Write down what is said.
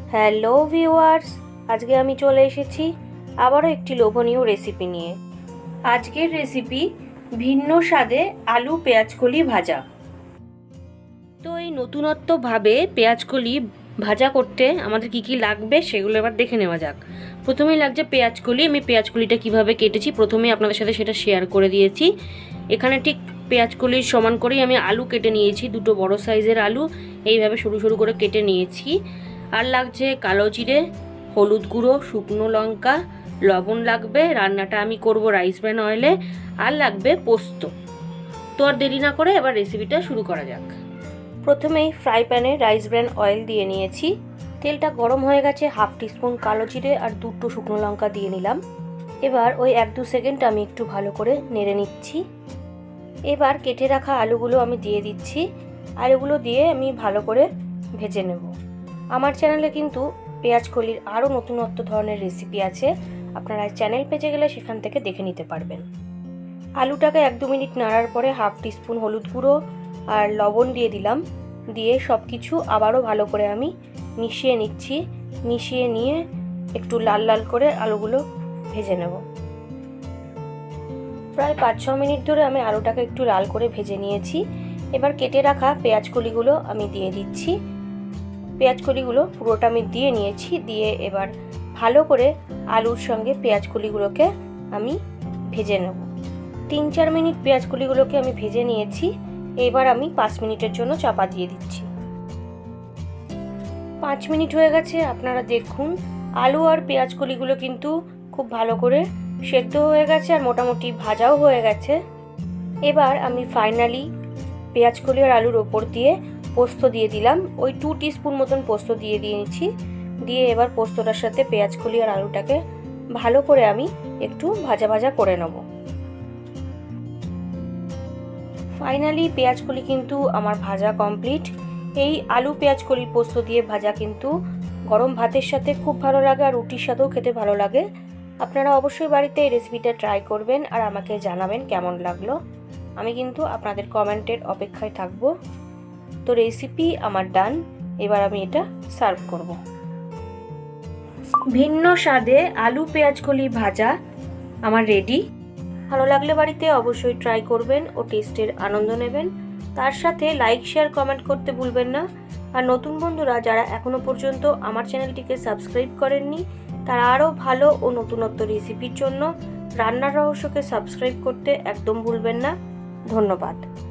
Hello viewers, আজকে আমি চলে এসেছি আবারও একটি লোভনীয় রেসিপি নিয়ে। আজকের রেসিপি ভিন্ন স্বাদে আলু পেঁয়াজকলি ভাজা। তো এই নতুনত্বভাবে পেঁয়াজকলি ভাজা করতে আমাদের কি কি লাগবে সেগুলো এবার দেখে নেওয়া যাক। প্রথমেই লাগছে পেঁয়াজকলি। আমি পেঁয়াজকলিটা কিভাবে কেটেছি প্রথমেই আপনাদের সাথে সেটা শেয়ার করে দিয়েছি। এখানে ঠিক পেঁয়াজকলির সমান করেই আমি আলু কেটে নিয়েছি, দুটো বড় সাইজের আলু এইভাবে সরু সরু করে কেটে নিয়েছি। আর লাগছে কালো জিরে, হলুদ গুঁড়ো, শুকনো লঙ্কা, লবণ লাগবে। রান্নাটা আমি করব রাইস ব্র্যান অয়েলে। আর লাগবে পোস্ত। তো আর দেরি না করে এবার রেসিপিটা শুরু করা যাক। প্রথমেই ফ্রাই প্যানে রাইস ব্র্যান অয়েল দিয়ে নিয়েছি। তেলটা গরম হয়ে গেছে, হাফ টিস্পুন কালো জিরে আর দুটো শুকনো লঙ্কা দিয়ে নিলাম। এবার ওই 1-2 সেকেন্ড আমি একটু ভালো করে নেড়ে নিচ্ছি। এবার কেটে রাখা আলুগুলো আমি দিয়ে দিচ্ছি। আলুগুলো দিয়ে আমি ভালো করে ভেজে নেব। আমার চ্যানেলে কিন্তু পেঁয়াজকলির আরও নতুনত্ব ধরনের রেসিপি আছে, আপনারা চ্যানেল পেজে গেলে সেখান থেকে দেখে নিতে পারবেন। আলুটাকে 1-2 মিনিট নাড়ার পরে হাফ টিস্পুন হলুদ গুঁড়ো আর লবণ দিয়ে দিলাম। দিয়ে সব কিছু আবারও ভালো করে আমি মিশিয়ে নিচ্ছি। মিশিয়ে নিয়ে একটু লাল লাল করে আলুগুলো ভেজে নেব। প্রায় 5-6 মিনিট ধরে আমি আলুটাকে একটু লাল করে ভেজে নিয়েছি। এবার কেটে রাখা পেঁয়াজকলিগুলো আমি দিয়ে দিচ্ছি। পেঁয়াজকলিগুলো পুরোটা আমি দিয়ে নিয়েছি। দিয়ে এবার ভালো করে আলুর সঙ্গে পেঁয়াজকলিগুলোকে আমি ভেজে নেব। 3-4 মিনিট পেঁয়াজকলিগুলোকে আমি ভেজে নিয়েছি। এবার আমি 5 মিনিটের জন্য চাপা দিয়ে দিচ্ছি। 5 মিনিট হয়ে গেছে, আপনারা দেখুন আলু আর পেঁয়াজকলিগুলো কিন্তু খুব ভালো করে সেদ্ধ হয়ে গেছে আর মোটামুটি ভাজাও হয়ে গেছে। এবার আমি ফাইনালি পেঁয়াজকলি আর আলুর ওপর দিয়ে পোস্ত দিয়ে দিলাম। ওই 2 টিস্পুন মতন পোস্ত দিয়ে দিয়েছি। দিয়ে এবার পোস্তটার সাথে পেঁয়াজকলি আর আলুটাকে ভালো করে আমি একটু ভাজা ভাজা করে নেব। ফাইনালি পেঁয়াজকলি কিন্তু আমার ভাজা কমপ্লিট। এই আলু পেঁয়াজকলির পোস্ত দিয়ে ভাজা কিন্তু গরম ভাতের সাথে খুব ভালো লাগে আর রুটির সাথেও খেতে ভালো লাগে। আপনারা অবশ্যই বাড়িতে এই রেসিপিটা ট্রাই করবেন আর আমাকে জানাবেন কেমন লাগলো। আমি কিন্তু আপনাদের কমেন্টের অপেক্ষায় থাকবো। তো রেসিপি আমার ডান। এবার আমি এটা সার্ভ করব। ভিন্ন স্বাদে আলু পেঁয়াজকলি ভাজা আমার রেডি। ভালো লাগলে বাড়িতে অবশ্যই ট্রাই করবেন ও টেস্টের আনন্দ নেবেন। তার সাথে লাইক শেয়ার কমেন্ট করতে ভুলবেন না। আর নতুন বন্ধুরা যারা এখনো পর্যন্ত আমার চ্যানেলটিকে সাবস্ক্রাইব করেননি তারা আরও ভালো ও নতুনত্ব রেসিপির জন্য রান্নার রহস্যকে সাবস্ক্রাইব করতে একদম ভুলবেন না। ধন্যবাদ।